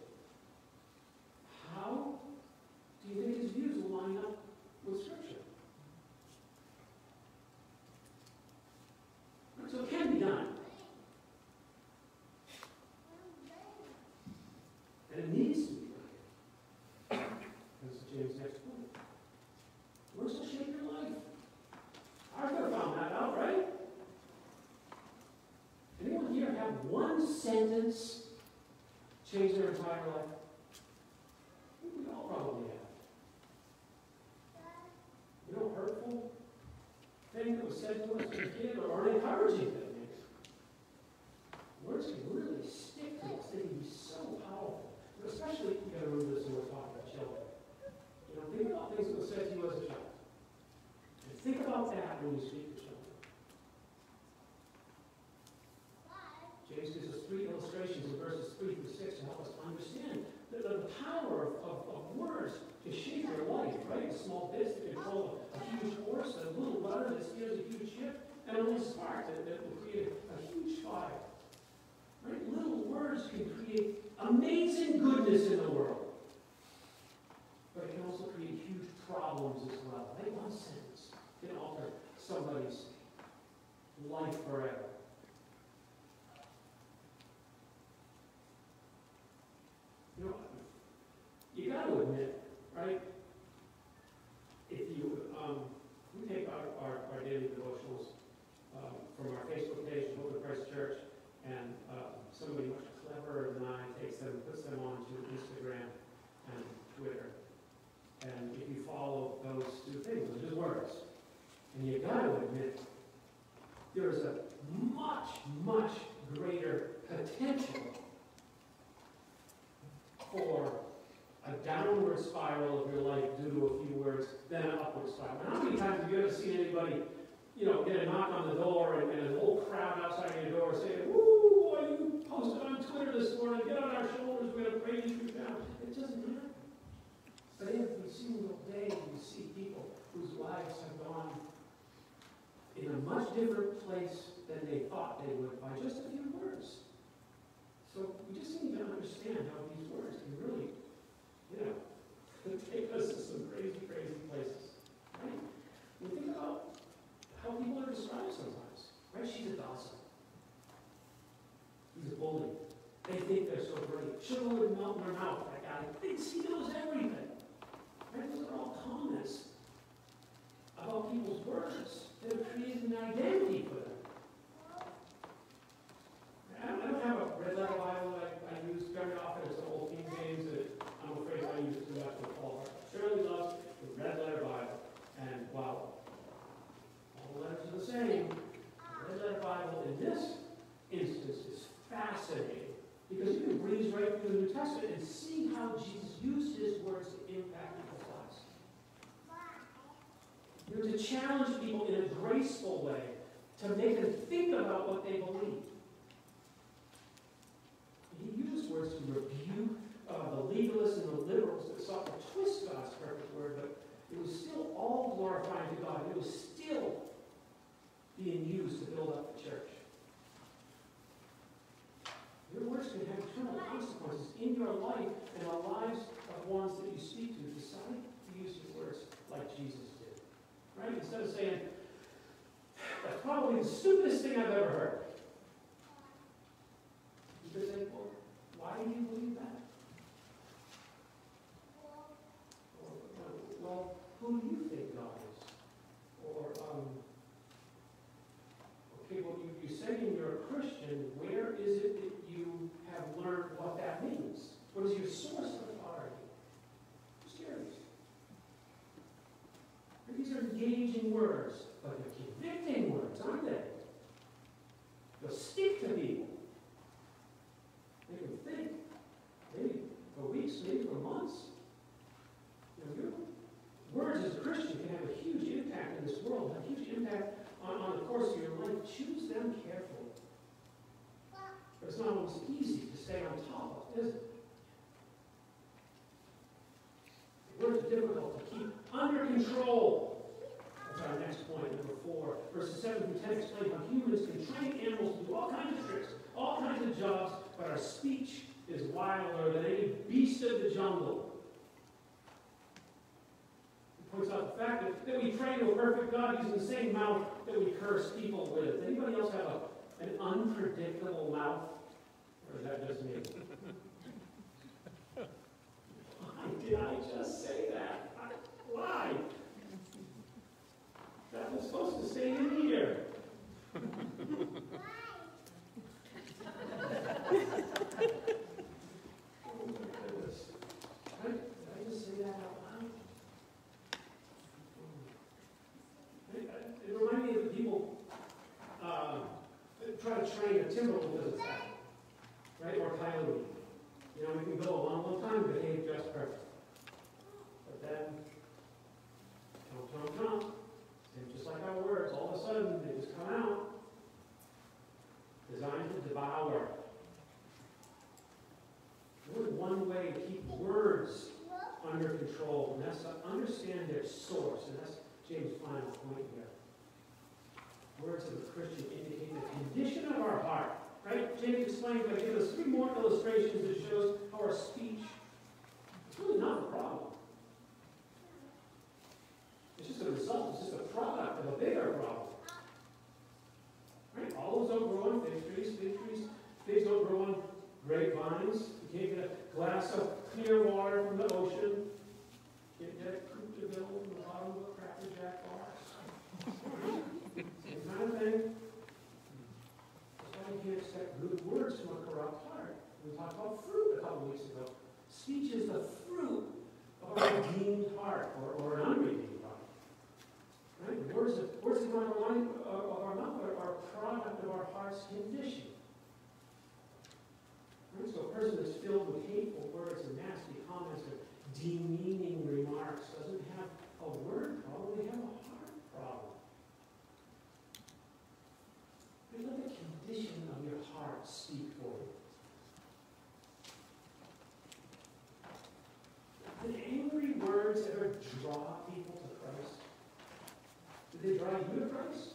How do you think his views will line up with Scripture? So it can be done. And it needs to be done. That's James' next point. Words will shape your life. I could have found that out, right? Anyone here have one sentence change their entire life? We all probably have. You know, hurtful thing that was said to us as a kid, or an encouraging thing. Words can really stick to us. They can be so powerful. But especially, you got to remember this when we're talking about children. You know, think about things that were said to you as a child. And think about that when you speak to children. James gives us 3 illustrations in verses 3 through 6 to help us understand the power of words to shape your life, right? A small bits that control a huge horse, a little rudder that steers a huge ship, and a little spark that will create a huge fire. Right? Little words can create amazing goodness in the world. But it can also create huge problems as well. Right? One sentence can alter somebody's life forever. You know, you got to admit, right? If you, we take our daily devotionals from our Facebook page, Hope of Christ Church, and somebody much cleverer than I takes them, puts them onto Instagram and Twitter. And if you follow those 2 things, those are just words. And you got to admit, there is a much, much greater potential for a downward spiral of your life due to a few words than an upward spiral. Now, how many times have you ever seen anybody, get a knock on the door and an whole crowd outside your door saying, "Woo, boy, you posted on Twitter this morning, get on our shoulders, we're going to praise you down." It doesn't happen. But every single day we see people whose lives have gone in a much different place than they thought they would by just a few words. So we just need to understand how these words can really, take us to some crazy, crazy places. Right? You think about how people are described sometimes. Right? She's a gossip. He's a bully. They think they're so great. Sugar would melt in their mouth, that guy. Thinks he knows everything. Right? Those are all comments about people's words that have created an identity for them. I don't have a red letter Bible I use very often. It's an old King James, and I'm afraid I use it too much with Paul. Shirley loves the red letter Bible. And wow, all the letters are the same. The red letter Bible in this instance is fascinating because you can breeze right through the New Testament and see how Jesus used his words to impact people's lives. To challenge people in a graceful way, to make them think about what they believe. He used words to rebuke the legalists and the liberals that sought to twist God's perfect word, but it was still all glorifying to God. It was still being used to build up the church. Your words can have eternal consequences in your life and the lives of ones that you speak to. Decide to use your words like Jesus did. Right? Instead of saying, "That's probably the stupidest thing I've ever heard." You could say, "Well, why do you believe that?" Or, "Well, who do you think God is?" Or, "Okay, well, you're saying you're a Christian. Where is it that you have learned what that means? What is your source of authority?" Just curious. These are engaging words, but they're convicting words, aren't they? They'll stick to people. They can think, maybe for weeks, maybe for months. Your words as a Christian can have a huge impact in this world, have a huge impact on the course of your life. Choose them carefully. But it's not always easy to stay on top of, is it? Words are difficult to keep under control. That's our next point, number 4. Verses 7 through 10 explain how humans can train animals to do all kinds of tricks, all kinds of jobs, but our speech is wilder than any beast of the jungle. He points out the fact that we pray to a perfect God using the same mouth that we curse people with. Anybody else have an unpredictable mouth? Or is that just me? Why did I just say that? Why? That was supposed to stay in here. Oh my goodness. Did I just say that out loud? It reminded me of the people that try to train a timber wolf as a cat, right? Or a coyote. We can go a long, long time and behave just perfect. But then, chomp, just like our words, all of a sudden they just come out, designed to devour. There's only one way to keep words under control, and that's to understand their source, and that's James' final point here. Words of a Christian indicate the condition of our heart. Right? James explains by giving us 3 more illustrations that shows how our speech is really not a problem. It's just a result, it's just a product of a bigger problem. Right? Olives don't grow on fig trees, figs don't grow on grapevines. You can't get a glass of clear water from the ocean. You can't get a Coupe de Ville from the bottom of a Cracker Jack bar. Same kind of thing. You can't expect good words from a corrupt heart. We talked about fruit a couple weeks ago. Speech is the fruit of a redeemed heart or an unredeemed heart. Right? The words that come out of our mouth are a product of our heart's condition. Right? So a person that's filled with hateful words and nasty comments or draw people to Christ? Did they draw you to Christ?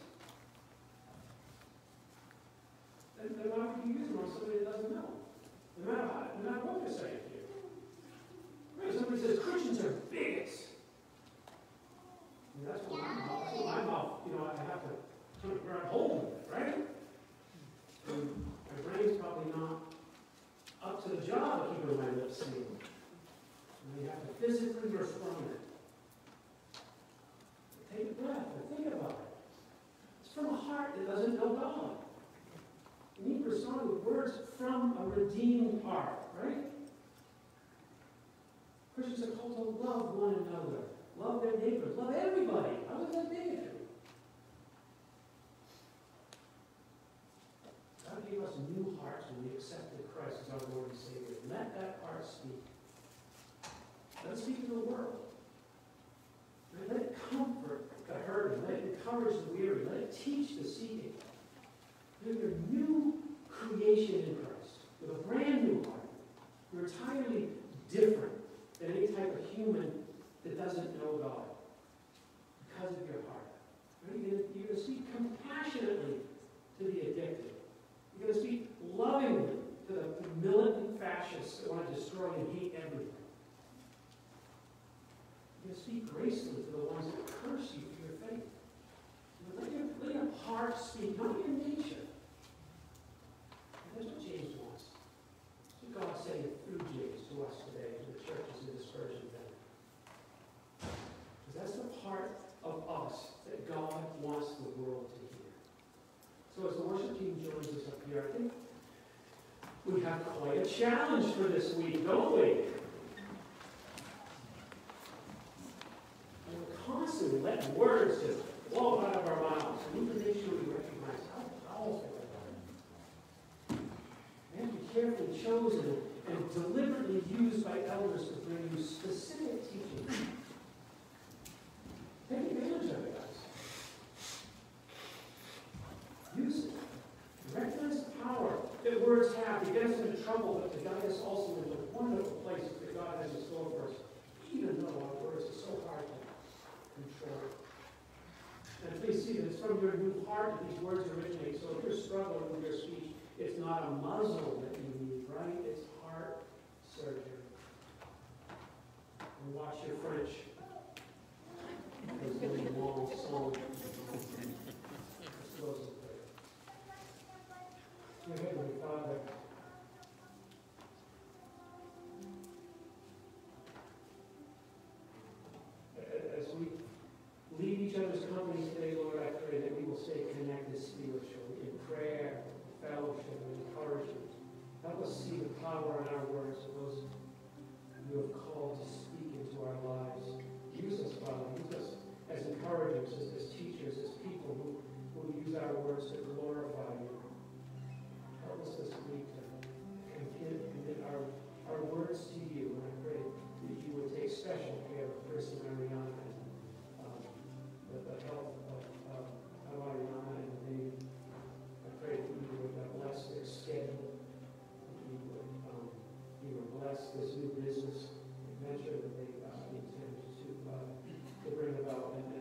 Then why would you use them on somebody that doesn't know? No matter what they're saying to you. Right? Somebody says Christians are bigots. That's what my mouth, I have to sort of grab hold of it, right? And my brain's probably not up to the job of keeping my lips sealed. And you have to physically respond it. Take a breath and think about it. It's from a heart that doesn't know God. You need to respond with words from a redeemed heart, right? Christians are called to love one another, love their neighbors, love everybody. How is that bigotry? God gave us new hearts when we accepted Christ as our Lord and Savior. Let that heart speak. Let it speak to the world. Let it comfort the hurting. Let it encourage the weary. Let it teach the seeking. You're a new creation in Christ, with a brand new heart. You're entirely different than any type of human that doesn't know God because of your heart. Right? You're going to speak compassionately to the addicted. You're going to speak lovingly to the militant fascists that want to destroy and hate everything. You're going to speak gracefully to the ones that curse you for your faith. Let your heart speak, not your nature. That's what James wants. That's what God's saying through James to us today, to the churches in dispersion then. Because that's the part of us that God wants the world to hear. So as the worship team joins us up here, I think we have quite a challenge for this week, don't we? And we're constantly letting words just flow out of our mouths. We need to make sure we recognize how powerful they are. They have to be carefully chosen and deliberately used by elders to bring you specific teaching. Take advantage of it, guys. Use it. Recognize the power that words have to get us into trouble, but to guide us also into wonderful places that God has in store for us, even though our words are so hard to control. And please see that it's from your new heart that these words originate. So if you're struggling with your speech, it's not a muzzle that you need, right? It's heart surgery. And watch your French. It's a really long song. Let's close with prayer. Dear Heavenly Father, as we leave each other's company today, Lord, I pray that we will stay connected spiritually in prayer, fellowship, and encouragement. Help us see the power in our words of those you have called to speak into our lives. Use us, Father. Use us as encouragers, as teachers, as people who use our words to glorify you. Help us this week to commit our words to you. And I pray that you would take special care of Chris and Ariana and the health of Ariana and the baby. I pray that you would bless their schedule. You would bless this new business venture that they intend to bring about. And